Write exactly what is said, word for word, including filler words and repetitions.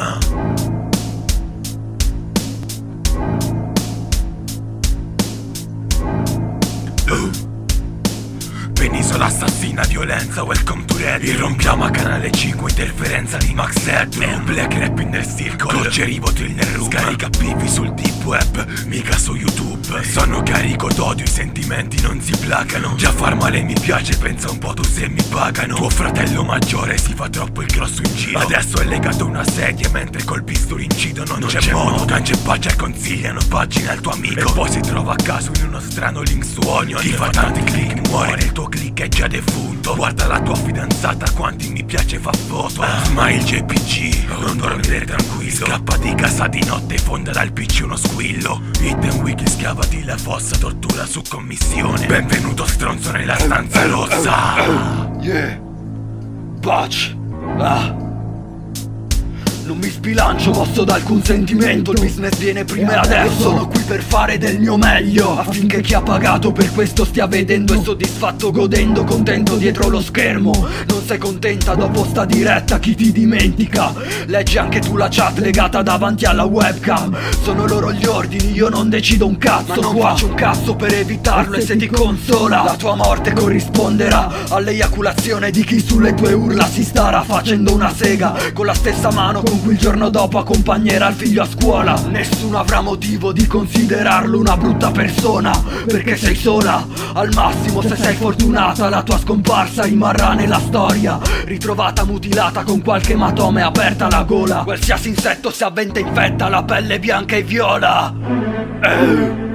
Penisola assassina, violenza, welcome to Red. Irrompiamo a canale cinque, interferenza di Max Headroom. Black rap in nel circle, Gocerivo trill nel room. Scarica beef sul deep web, mica su YouTube. Sono carico d'odio, i sentimenti non si placano. Già far male mi piace, pensa un po' tu se mi pagano. Tuo fratello maggiore si fa troppo il grosso in giro. Adesso è legato a una sedia mentre col bisturi incidono. Non, non c'è modo, Gange e Paggia consigliano pagina al tuo amico. E poi si trova a caso in uno strano link su Onion. Ti fa tanti click, muore nel tuo click è già defunto. Guarda la tua fidanzata, quanti mi piace fa foto. ah. Smile J P G, non dormire tranquillo. Scappa di casa di notte, fonda dal P C uno squillo. Hidden Wiki, scavati la fossa, tortura su commissione. Benvenuto stronzo nella stanza rossa. Yeah, Patch. Ah, non mi sbilancio, mosso da alcun sentimento. Il business viene prima e adesso sono qui per fare del mio meglio, affinché chi ha pagato per questo stia vedendo e soddisfatto godendo, contento dietro lo schermo. Non sei contenta dopo sta diretta, chi ti dimentica? Leggi anche tu la chat legata davanti alla webcam. Sono loro gli ordini, io non decido un cazzo. Ma non faccio un cazzo per evitarlo, e se ti consola la tua morte corrisponderà all'eiaculazione di chi sulle tue urla si starà facendo una sega con la stessa mano con cui il giorno dopo accompagnerà il figlio a scuola. Nessuno avrà motivo di considerarlo una brutta persona, perché sei sola. Al massimo, se sei fortunata, la tua scomparsa rimarrà nella storia, ritrovata mutilata con qualche ematoma e aperta la gola. Qualsiasi insetto si avventa infetta la pelle bianca e viola. eh.